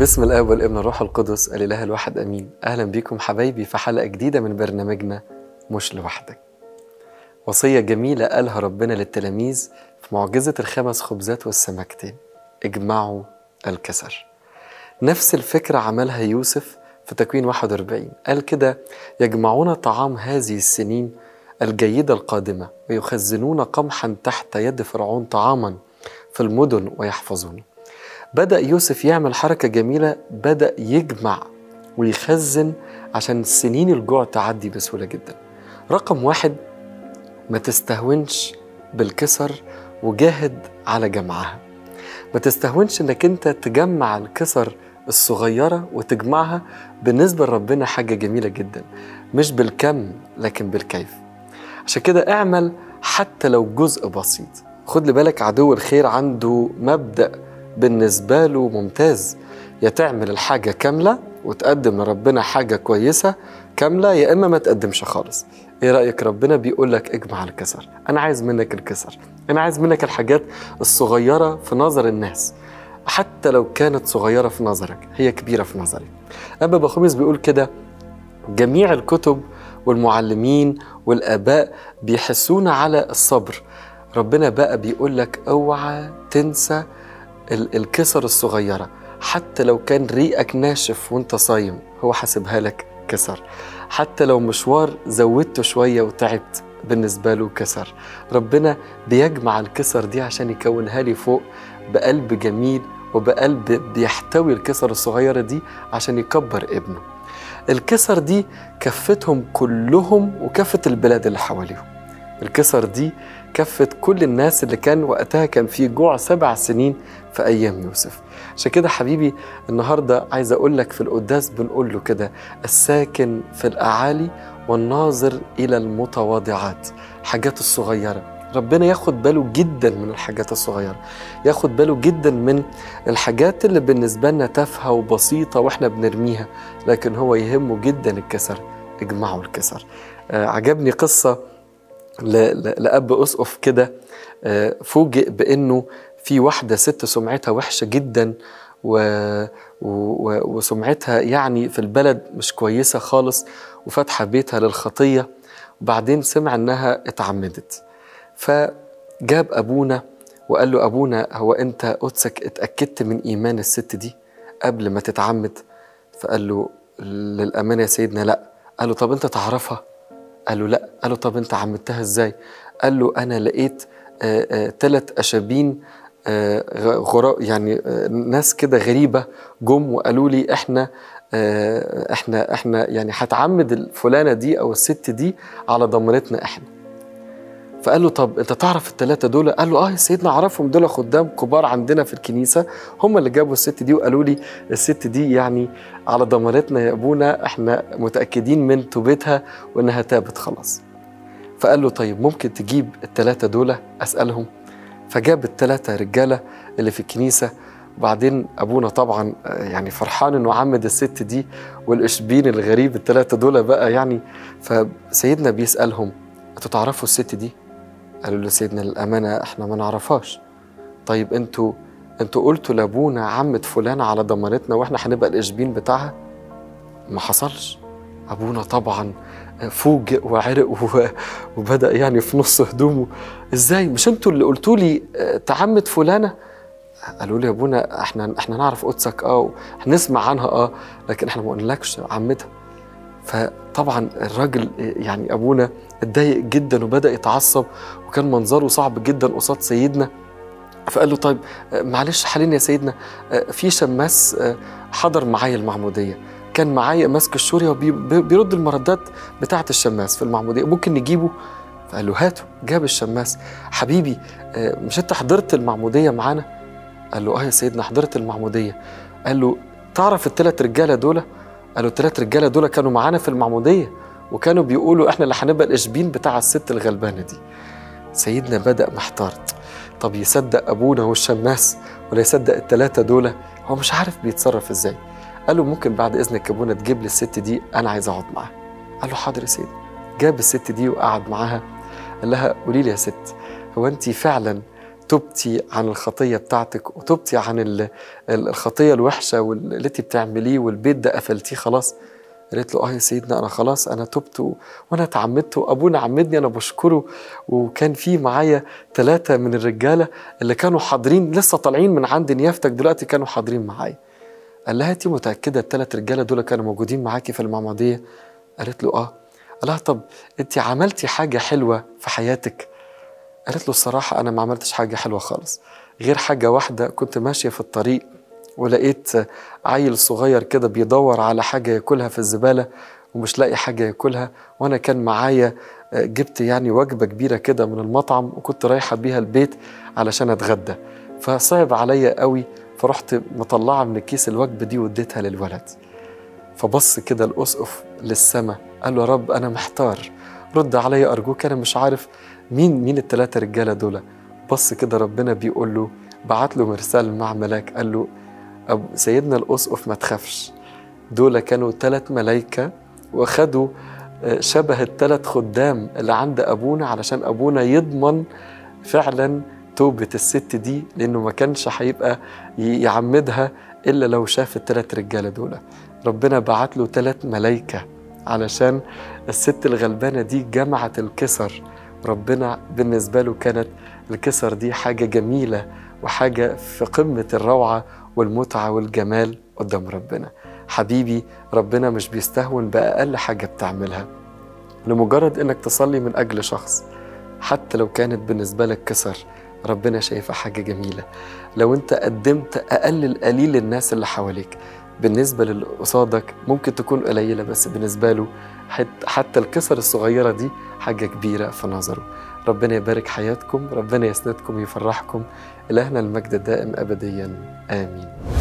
باسم الآب والابن والروح القدس الإله الواحد أمين. أهلا بكم حبايبي في حلقة جديدة من برنامجنا مش لوحدك. وصية جميلة قالها ربنا للتلاميذ في معجزة الخمس خبزات والسمكتين: اجمعوا الكسر. نفس الفكرة عملها يوسف في تكوين 41. قال كده: يجمعون طعام هذه السنين الجيدة القادمة ويخزنون قمحا تحت يد فرعون طعاما في المدن ويحفظونه. بدأ يوسف يعمل حركة جميلة، بدأ يجمع ويخزن عشان سنين الجوع تعدي بسهولة جدا. رقم واحد: ما تستهونش بالكسر وجاهد على جمعها. ما تستهونش انك انت تجمع الكسر الصغيرة وتجمعها. بالنسبة لربنا حاجة جميلة جدا، مش بالكم لكن بالكيف. عشان كده اعمل حتى لو جزء بسيط. خد لبالك عدو الخير عنده مبدأ بالنسبة له ممتاز: يا تعمل الحاجة كاملة وتقدم لربنا حاجة كويسة كاملة، يا إما ما تقدمش خالص. إيه رأيك؟ ربنا بيقول لك اجمع الكسر. أنا عايز منك الكسر، أنا عايز منك الحاجات الصغيرة في نظر الناس، حتى لو كانت صغيرة في نظرك هي كبيرة في نظري. أبا بخوميس بيقول كده: جميع الكتب والمعلمين والآباء بيحسونا على الصبر. ربنا بقى بيقول لك اوعى تنسى الكسر الصغيرة، حتى لو كان ريقك ناشف وانت صايم هو حاسبها لك كسر. حتى لو مشوار زودته شوية وتعبت بالنسبة له كسر. ربنا بيجمع الكسر دي عشان يكونها لي فوق بقلب جميل وبقلب بيحتوي الكسر الصغيرة دي عشان يكبر ابنه. الكسر دي كفتهم كلهم وكفت البلاد اللي حواليهم. الكسر دي كفت كل الناس اللي كان وقتها كان في جوع 7 سنين في أيام يوسف. عشان كده حبيبي النهاردة عايز أقول لك في القداس بنقول له كده: الساكن في الأعالي والناظر إلى المتواضعات. الحاجات الصغيرة ربنا ياخد باله جدا من الحاجات الصغيرة، ياخد باله جدا من الحاجات اللي بالنسبة لنا تافهة وبسيطة وإحنا بنرميها، لكن هو يهمه جدا الكسر. اجمعوا الكسر. عجبني قصة لأب أسقف كده، فوجئ بأنه في واحدة ست سمعتها وحشة جدا وسمعتها يعني في البلد مش كويسة خالص، وفتح بيتها للخطية، وبعدين سمع أنها اتعمدت. فجاب أبونا وقال له: أبونا، هو أنت قدسك اتأكدت من إيمان الست دي قبل ما تتعمد؟ فقال له: للأمانة يا سيدنا لا. قال له: طب أنت تعرفها؟ قال له: لا. قال له: طب أنت عمدتها إزاي؟ قال له: أنا لقيت 3 أشابين يعني ناس كده غريبة جم وقالوا لي احنا يعني هتعمد الفلانة دي أو الست دي على ضمانتنا احنا. فقال له: طب أنت تعرف ال3 دول؟ قال له: يا سيدنا أعرفهم، دول خدام كبار عندنا في الكنيسة، هم اللي جابوا الست دي وقالوا لي الست دي يعني على ضمانتنا يا أبونا، احنا متأكدين من توبتها وإنها تابت خلاص. فقال له: طيب ممكن تجيب ال3 دول أسألهم؟ فجاب ال3 رجالة اللي في الكنيسة. وبعدين أبونا طبعا يعني فرحان إنه عمد الست دي والإشبين الغريب ال3 دول بقى يعني. فسيدنا بيسألهم: أنتوا تعرفوا الست دي؟ قالوا له: سيدنا للأمانة احنا ما نعرفهاش. طيب انتوا قلتوا لابونا عمت فلانة على ضمانتنا واحنا هنبقى الإشبين بتاعها؟ ما حصلش. أبونا طبعا فوجئ وعرق وبدأ يعني في نص هدومه: ازاي مش انتوا اللي قلتوا لي تعمت فلانة؟ قالوا لي: يا ابونا احنا نعرف قدسك هنسمع عنها لكن احنا ما قلناكش عمتها. فطبعا الراجل يعني أبونا اتضايق جدا وبدأ يتعصب، وكان منظره صعب جدا قصاد سيدنا. فقال له: طيب معلش حالين يا سيدنا، في شماس حضر معايا المعمودية، كان معايا ماسك الشورية وبيرد المردات بتاعة الشماس في المعمودية، ممكن نجيبه؟ فقال له: هاته. جاب الشماس. حبيبي مش انت حضرت المعمودية معانا؟ قال له: يا سيدنا حضرت المعمودية. قال له: تعرف ال3 رجالة دول؟ قال له: ال3 رجالة دول كانوا معانا في المعمودية وكانوا بيقولوا احنا اللي هنبقى الإشبين بتاع الست الغلبانة دي. سيدنا بدأ محتار، طب يصدق أبونا والشماس ولا يصدق ال3 دول؟ هو مش عارف بيتصرف ازاي. قال له: ممكن بعد إذنك يا أبونا تجيب لي الست دي، أنا عايز أقعد معاها. قال له: حاضر يا سيدي. جاب الست دي وقعد معاها. قال لها: قولي لي يا ست، هو أنت فعلا تبتي عن الخطية بتاعتك وتبتي عن الخطية الوحشة واللي انت بتعمليه والبيت ده قفلتيه خلاص؟ قالت له يا سيدنا أنا خلاص أنا تبت وأنا اتعمدت وأبونا عمدني أنا بشكره، وكان في معايا 3 من الرجالة اللي كانوا حاضرين لسه طالعين من عند نيافتك دلوقتي كانوا حاضرين معايا. قال لها أنت متأكدة ال3 رجالة دول كانوا موجودين معاكي في المعمودية؟ قالت له قال لها طب أنت عملتي حاجة حلوة في حياتك؟ قالت له الصراحة أنا ما عملتش حاجة حلوة خالص غير حاجة واحدة، كنت ماشية في الطريق ولقيت عيل صغير كده بيدور على حاجة ياكلها في الزبالة ومش لاقي حاجة ياكلها، وأنا كان معايا جبت يعني وجبة كبيرة كده من المطعم وكنت رايحة بيها البيت علشان أتغدى، فصعب عليا قوي فرحت مطلعة من الكيس الوجبة دي واديتها للولد. فبص كده الأسقف للسماء قال له يا رب أنا محتار، رد عليا أرجوك، أنا مش عارف مين ال3 رجالة دول. بص كده ربنا بيقول له، بعت له مرسال مع ملاك قال له سيدنا الأسقف ما تخافش، دول كانوا 3 ملايكة وخدوا شبه ال3 خدام اللي عند أبونا علشان أبونا يضمن فعلا توبة الست دي، لأنه ما كانش هيبقى يعمدها إلا لو شاف ال3 رجالة دول. ربنا بعت له 3 ملايكة علشان الست الغلبانة دي جمعت الكسر. ربنا بالنسبة له كانت الكسر دي حاجة جميلة وحاجة في قمة الروعة والمتعة والجمال قدام ربنا. حبيبي ربنا مش بيستهون بأقل حاجة بتعملها، لمجرد انك تصلي من اجل شخص حتى لو كانت بالنسبة لك كسر، ربنا شايفها حاجة جميلة. لو انت قدمت اقل القليل للناس اللي حواليك، بالنسبة للي قصادك ممكن تكون قليلة بس بالنسبة له حتى الكسر الصغيرة دي حاجة كبيرة في نظره. ربنا يبارك حياتكم، ربنا يسندكم ويفرحكم. إلهنا المجد الدائم أبديا آمين.